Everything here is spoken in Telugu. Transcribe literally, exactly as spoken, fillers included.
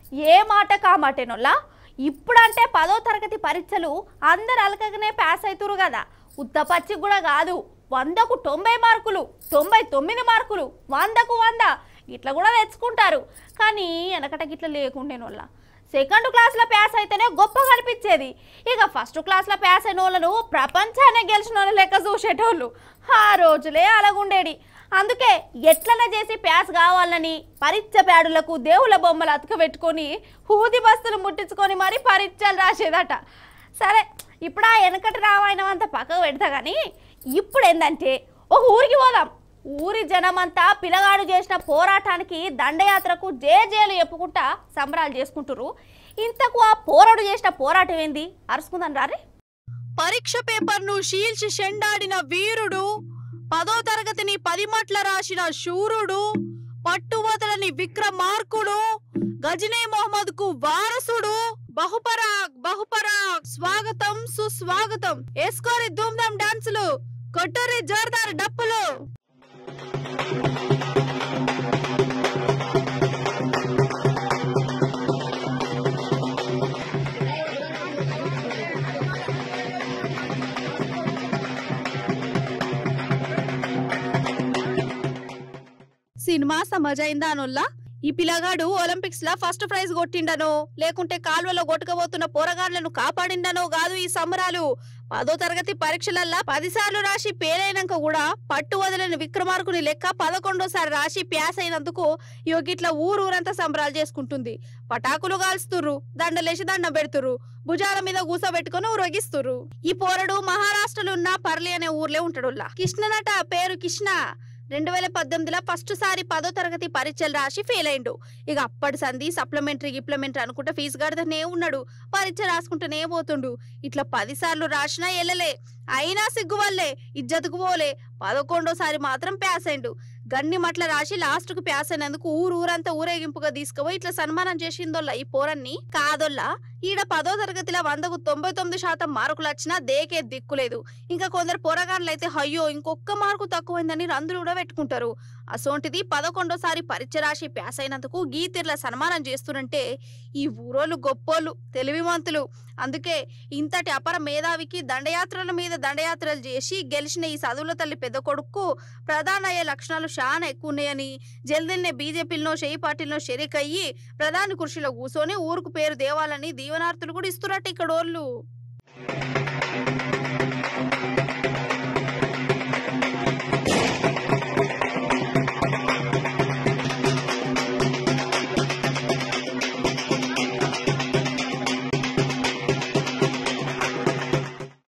ఏ మాట కామాటేనోళ్ళ ఇప్పుడంటే పదో తరగతి పరీక్షలు అందరు అలకగానే పాస్ అవుతురు కదా. ఉత్తపచ్చి కూడా కాదు, వందకు తొంభై మార్కులు, తొంభై తొమ్మిది మార్కులు, వందకు వంద ఇట్లా కూడా తెచ్చుకుంటారు. కానీ వెనకట గిట్లా లేకుండేనోళ్ళ సెకండ్ క్లాస్లో పాస్ అయితేనే గొప్పగా అనిపించేది. ఇక ఫస్ట్ క్లాస్లో పాస్ అయిన వాళ్ళను ప్రపంచాన్ని గెలిచిన వాళ్ళ లెక్క చూసేటోళ్ళు. ఆ రోజులే అలాగుండేది. అందుకే ఎట్లనే చేసి పాస్ కావాలని పరీక్ష ప్యాడులకు దేవుళ్ళ బొమ్మలు అతకబెట్టుకొని హూది బస్తులు ముట్టించుకొని మరి పరీక్షలు రాసేదట. సరే, ఇప్పుడు ఆ వెనకటి రామాయణం అంతా పక్కకు పెడతా కానీ ఇప్పుడు ఏంటంటే ఒక ఊరికి పోదాం. ఊరి జనమంతా పిల్లగాడు చేసిన పోరాటానికి దండయాత్రకు జేజేలు చెప్పుకుంటా సంబరాలు చేసుకుంటారు. ఇంతకు ఆ పోరాడు చేసిన పోరాటం ఏంది అరుచుకుందాం రారే. పరీక్ష పేపర్ను శీల్చి చెండాడిన వీరుడు, పదో తరగతిని పదిమట్ల రాసిన శూరుడు, పట్టువదలని విక్రమార్కుడు, గజనీ మొహమ్మద్ కు వారసుడు, బహుపరాగ్ బహుపరాగ్ స్వాగతం సుస్వాగతం. వేసుకోరి ధూమ్ధామ్ డాన్సులు, కొట్టరి జోర్దార్ డప్పులు. సినిమా సమజైందా అనొల్లా? ఈ పిల్లగాడు ఒలింపిక్స్ లా ఫస్ట్ ప్రైజ్ కొట్టిండనో లేకుంటే కాల్వలో కొట్టుకపోతున్న పోరగాళ్లను కాపాడిండనో కాదు ఈ సంబరాలు. పదో తరగతి పరీక్షలల్లా పదిసార్లు రాసి పేరైనాక కూడా పట్టు వదలని విక్రమార్కుని లెక్క పదకొండోసారి రాసి ప్యాస్ అయినందుకు యోగిట్ల ఊరూరంతా సంబరాలు చేసుకుంటుంది. పటాకులు కాల్స్తుర్రు, దండలేసి దండం పెడుతురు, భుజాల మీద కూసబెట్టుకుని ఊరగిస్తుర్రు. ఈ పోరడు మహారాష్ట్రలో ఉన్న పర్లి అనే ఊర్లే ఉంటాడుల్లా. కృష్ణనట పేరు కృష్ణ. రెండు వేల పద్దెనిమిదిలో ఫస్ట్ సారి పదో తరగతి పరీక్షలు రాసి ఫెయిల్ అయిండు. ఇక అప్పటి సంధి సప్లిమెంటరీ గిప్లిమెంటరీ అనుకుంటా ఫీజు కడతనే ఉన్నాడు. పరీక్ష రాసుకుంటూనే పోతుండు. ఇట్లా పదిసార్లు రాసినా వెళ్ళలే, అయినా సిగ్గు వల్లే ఇజ్జతుకు పోలే. పదకొండోసారి మాత్రం ప్యాస్ అయిండు. గన్ని మట్ల రాసి లాస్ట్ కు ప్యాస్ అయినందుకు ఊరు ఊరంతా ఊరేగింపుగా తీసుకుపోయి ఇట్లా సన్మానం చేసిందోళ్ళ ఈ పోరన్ని. కాదోల్లా, ఈడ పదో తరగతిలో వందకు తొంభై తొమ్మిది శాతం మార్కులు వచ్చినా దేకే దిక్కులేదు. ఇంకా కొందరు పోరగాన్లు అయితే అయ్యో ఇంకొక్క మార్కు తక్కువైందని రందులు కూడా పెట్టుకుంటారు. అసోంటిది పదకొండోసారి పరీక్ష రాసి ప్యాస్ అయినందుకు గీతిర్ల సన్మానం చేస్తున్నంటే ఈ ఊరోళ్ళు గొప్పోళ్ళు, తెలివిమంతులు. అందుకే ఇంతటి అపర మేధావికి దండయాత్రల మీద దండయాత్రలు చేసి గెలిచిన ఈ చదువుల తల్లి పెద్ద కొడుకు ప్రధాన అయ్యే లక్షణాలు చాలా ఎక్కువ ఉన్నాయని జల్దీనే బీజేపీలో షెయి పార్టీలో షరీక్ అయ్యి ప్రధాని కుర్చీలో కూర్చొని ఊరుకు పేరు దేవాలని దీవనార్థులు కూడా ఇస్తున్నట్టు ఇక్కడ వాళ్ళు.